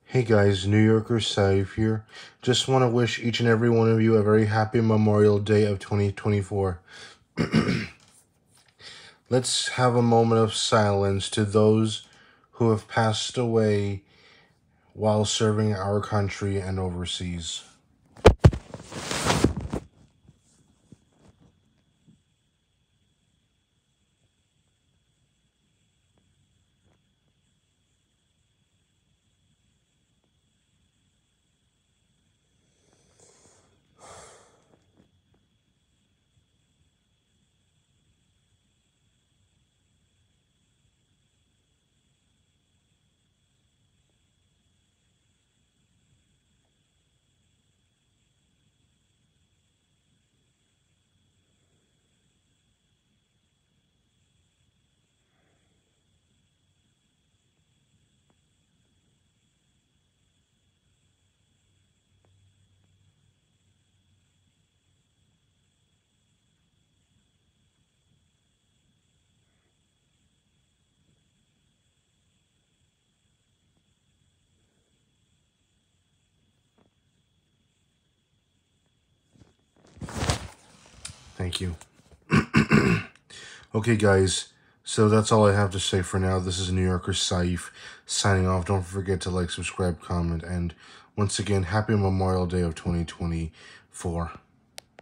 Hey guys, New Yorker Saif here. Just want to wish each and every one of you a very happy Memorial Day of 2024. Let's have a moment of silence to those who have passed away while serving our country and overseas. Thank you. Okay guys, so that's all I have to say for now. This is New Yorker Saif signing off. Don't forget to like, subscribe, comment, and once again, happy Memorial Day of 2024.